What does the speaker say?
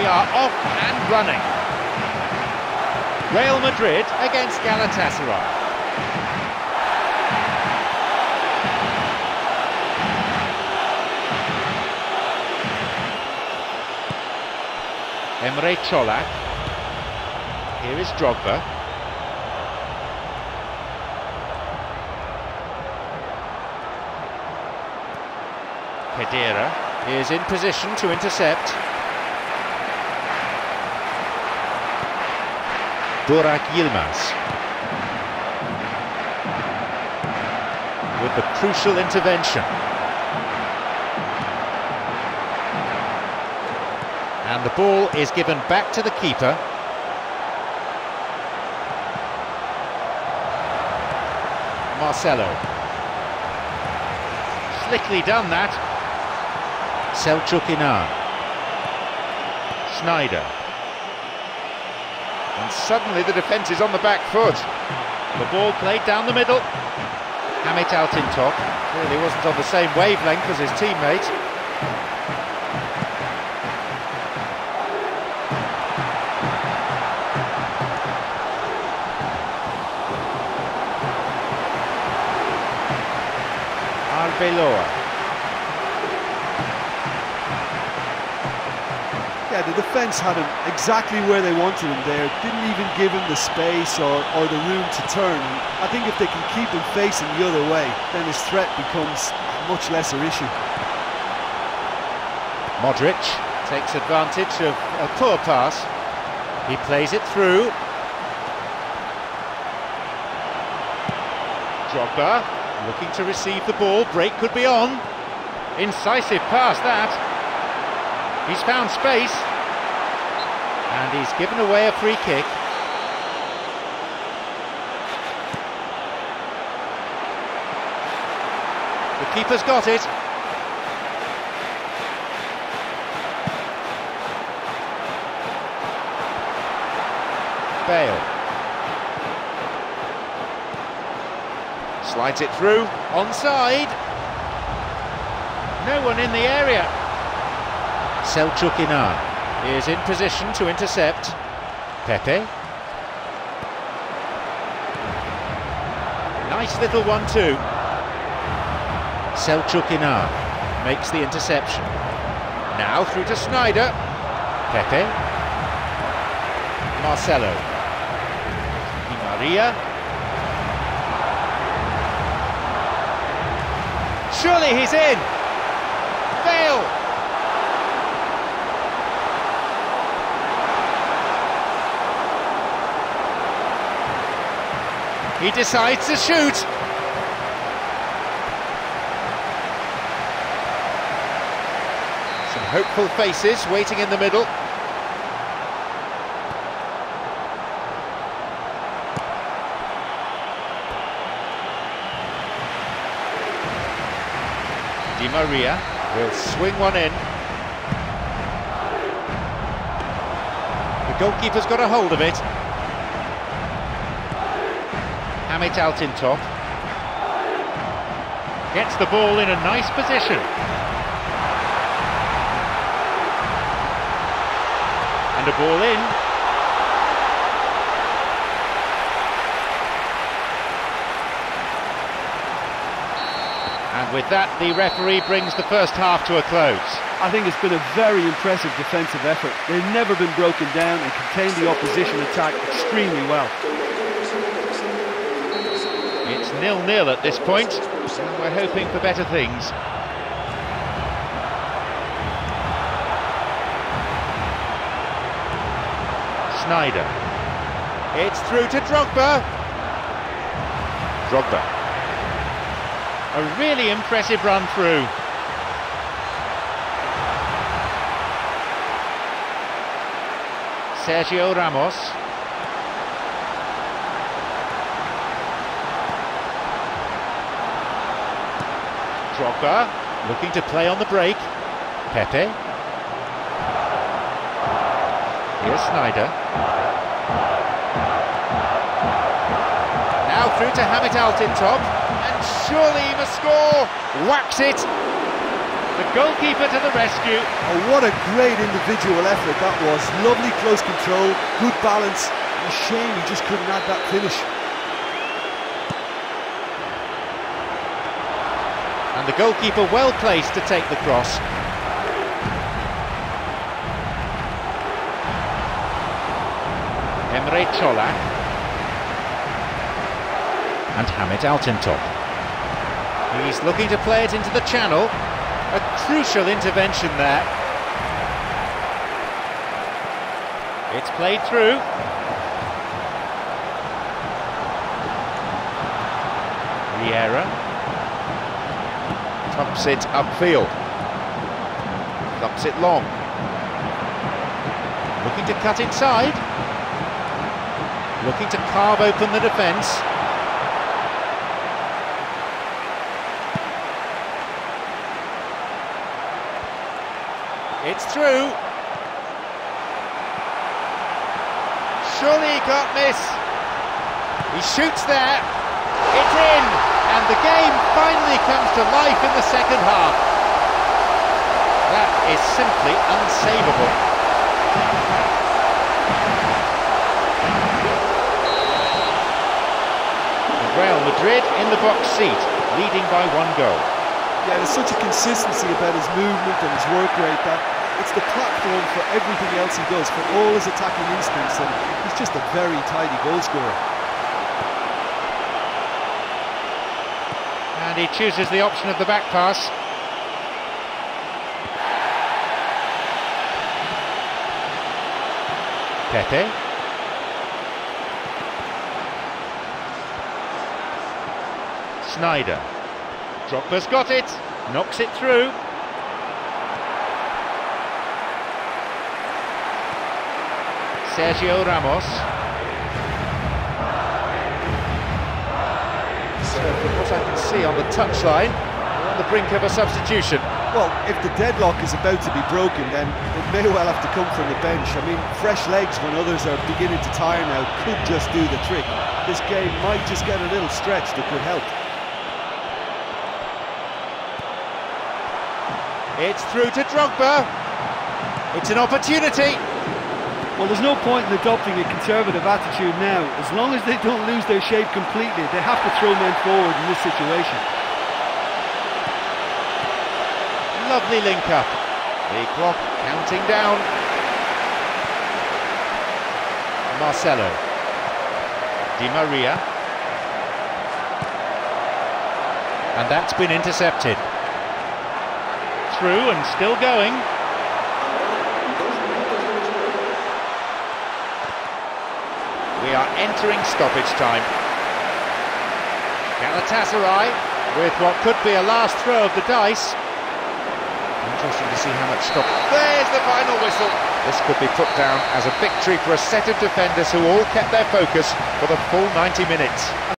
are off and running. Real Madrid against Galatasaray. Emre Çolak. Here is Drogba. Pedera is in position to intercept. Burak Yilmaz with the crucial intervention. And the ball is given back to the keeper. Marcelo. Slickly done that. Selçuk Inan. Sneijder. And suddenly the defence is on the back foot. The ball played down the middle. Hamit Altintop clearly wasn't on the same wavelength as his teammate. Arbeloa. Yeah, the defence had him exactly where they wanted him there, didn't even give him the space or the room to turn. And I think if they can keep him facing the other way, then his threat becomes a much lesser issue. Modric takes advantage of a poor pass. He plays it through. Drogba looking to receive the ball, break could be on. Incisive pass that. He's found space. And he's given away a free kick. The keeper's got it. Bale. Slides it through, onside. No one in the area. Selçuk Inan is in position to intercept. Pepe. Nice little 1-2. Selçuk Inan makes the interception. Now through to Sneijder. Pepe. Marcelo. Di Maria. Surely he's in! Bale! He decides to shoot! Some hopeful faces waiting in the middle. Di Maria will swing one in. The goalkeeper's got a hold of it. Hamit Altintop gets the ball in a nice position. And a ball in. And with that, the referee brings the first half to a close. I think it's been a very impressive defensive effort. They've never been broken down and contained the opposition attack extremely well. It's 0-0 at this point, and we're hoping for better things. Sneijder. It's through to Drogba. Drogba. A really impressive run through. Sergio Ramos. Drogba looking to play on the break. Pepe. Here's Sneijder. Now through to Hamit Altintop. And surely he must score! Whacks it! The goalkeeper to the rescue. Oh, what a great individual effort that was. Lovely close control, good balance. A shame he just couldn't add that finish. And the goalkeeper well placed to take the cross. Emre Çolak and Hamit Altintop. He's looking to play it into the channel. A crucial intervention there. It's played through. Riera tops it upfield. Thups it long. Looking to cut inside. Looking to carve open the defence. It's through. Surely he can't miss. He shoots there. It's in. And the game finally comes to life in the second half. That is simply unsavable. Real Madrid in the box seat, leading by 1 goal. Yeah, there's such a consistency about his movement and his work rate that it's the platform for everything else he does, for all his attacking instincts, and he's just a very tidy goal scorer. And he chooses the option of the back pass. Pepe. Sneijder. Drogba's got it, knocks it through. Sergio Ramos. So from what I can see on the touchline, we're on the brink of a substitution. Well, if the deadlock is about to be broken, then it may well have to come from the bench. I mean, fresh legs when others are beginning to tire now could just do the trick. This game might just get a little stretched that could help. It's through to Drogba. It's an opportunity. Well, there's no point in adopting a conservative attitude now. As long as they don't lose their shape completely, they have to throw men forward in this situation. Lovely link up. The clock counting down. Marcelo. Di Maria. And that's been intercepted. Through and still going. We are entering stoppage time. Galatasaray with what could be a last throw of the dice. Interesting to see how much stop. There's the final whistle. This could be put down as a victory for a set of defenders who all kept their focus for the full 90 minutes.